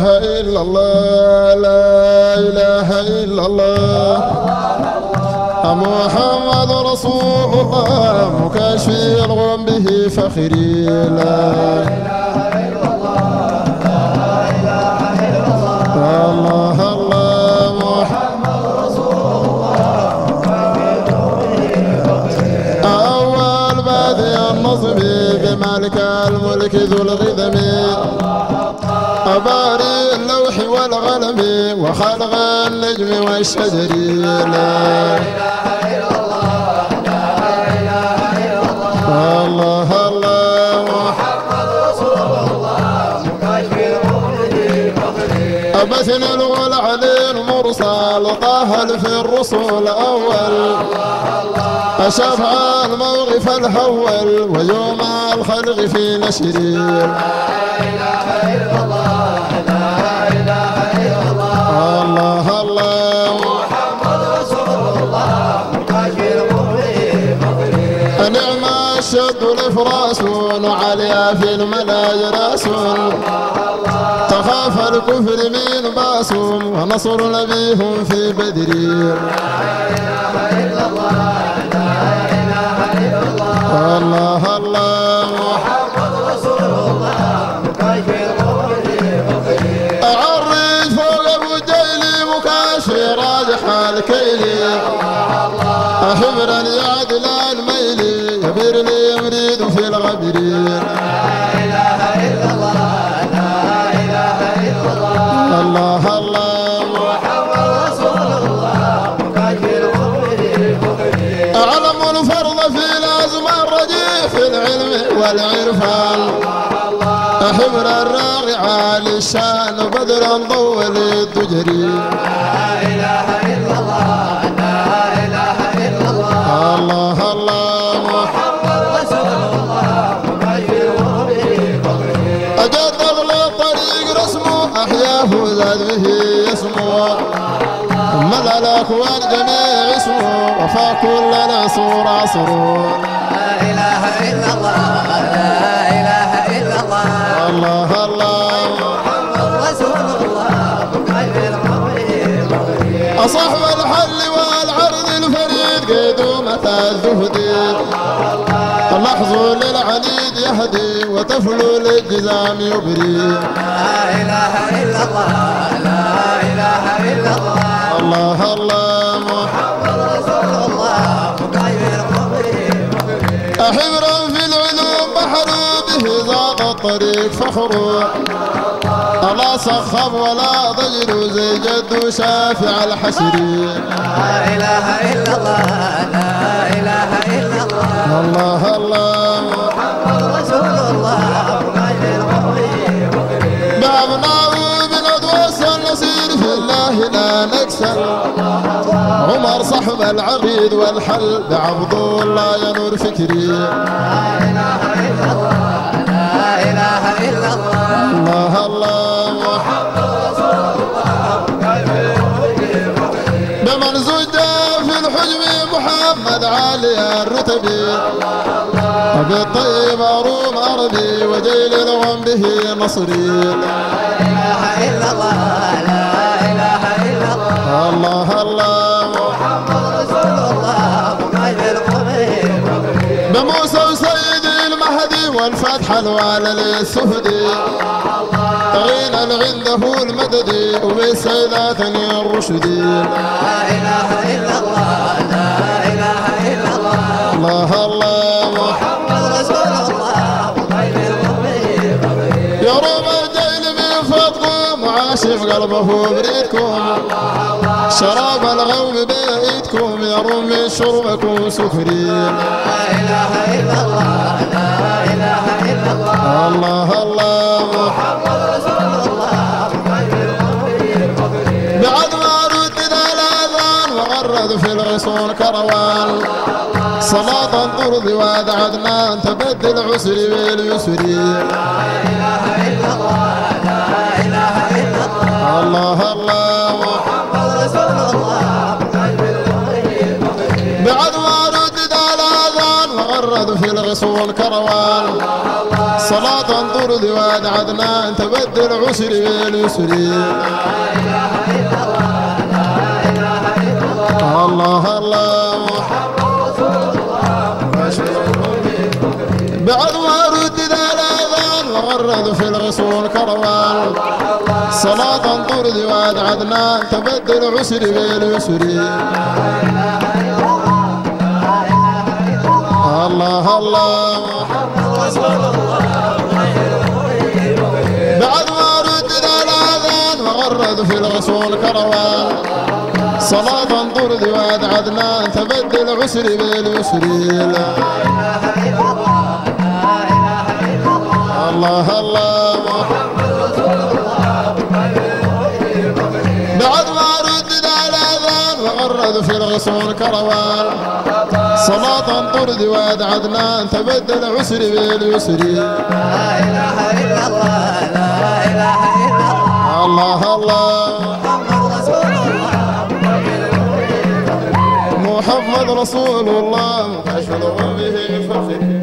إله إلا الله لا إله إلا الله محمد رسول الله مكاشفي الغم به فخري لا إله إلا الله لا إله إلا الله الله محمد رسول الله مكاشفي الغم به فخري أول بادئ النصب بمالك الملك ذو الغذم أباري اللوح والغلم وخلق النجم والشجر لا إله إلا الله لا إله إلا الله الله محمد رسول الله مكاشف الغمر فخري أبثنا العلي المرسل طه في الرسل أول أشفع الموقف الهول ويوم الخلق في نشري لا إله إلا الله لا إله إلا الله الله محمد رسول الله مكاشف الغمر فخري نعم الشد الإفراس وعليا في الملا جراس تخاف الكفر من باس ونصر نبيهم في بدر لا إله إلا الله لا إله إلا الله الله محمد رسول الله مكاشف الغمر فخري أعرج فوق أبو جيلي مكاشف راجح الكيلي حبرا يعدل الميلي يبير لي يريد في الغبر لا إله إلا الله لا إله إلا الله الله محمد رسول الله مكاشف الغمر فخري أعلم الفرض في لازم الرجيح في العلم والعرفان حبر الراغع للشان بدرا ضوء للدجري لا إله إلا الله لا إله إلا الله الله محمد رسول الله مكاشف الغمر فخري أجد أغلى الطريق رسمه أحياه زاد به اسمه ملا الأخوان جميع اسمه وفى كل نصور عصره لا إله إلا الله لا إله إلا الله الله محمد رسول الله مكاشف الغمر فخري أصحب الحل والعرض الفريد قيدومة الزهد اللحظ للعنيد يهدي وتفلو للجزام يبري لا إله إلا الله لا إله إلا الله الله محمد رسول الله مكاشف الغمر فخري حبرا في العلوم بحر به ضاق الطريق فخر لا صخب ولا ضجر زي جد شافع الحشر لا إله إلا الله لا إله إلا الله الله محمد رسول الله مكاشف الغمر فخري بعضناه بندوس النصير في الله لا نكسل عمر صحب العقيد والحل بعبد الله ينور فكري لا إله إلا الله لا إله إلا الله الله محمد رسول الله مكاشف الغمر فخري بمن زج في الحجم محمد عالي الرتب بالطيب أروم أرضي وجيل الغم به نصري لا إله إلا الله لا إله إلا الله الله محمد رسول الله مكاشف الغمر فخري بموسى وسيد المهدي والفتح الوالي للسفدي غين عنده المددي وبالسيدات الرشدي لا إله إلا الله لا إله إلا الله الله محمد رسول الله مكاشف الغمر فخري يا روم الجيل من فضكم وعاشف قلبه بريدكم شراب الغوم بإيدكم يا روم من شربكم سكري لا إله إلا الله لا إله إلا الله الله محمد رسول الله مكاشف الغمر فخري بعد ما ردد الأذان وغرد في الغصون كروان صلاة طرد واد عدنان تبدل عسر باليسر لا إله إلا الله لا إله إلا الله الله محمد رسول الله مكاشف الغمر فخري بعد ما ردد الأذان وغرد في الغصون كروان صلاة ترضي واد عدنان تبدل عسري باليسري الله الله بعد ما ردد الأذان وغرد في الغصون كروان صلاة ترضي واد عدنان تبدل عسري باليسري الله الله بعد ما ردد الأذان وغرد في الغصون كروان صلاة ترضي واد عدنان تبدل عسري باليسري الله الله بعد ما ردد الأذان وغرد في الغصون كروان صلاة ترضي واد عدنان تبدل عسري باليسري لا إله إلا الله لا إله إلا الله الله الله محمد رسول الله محمد رسول الله كشف به فخر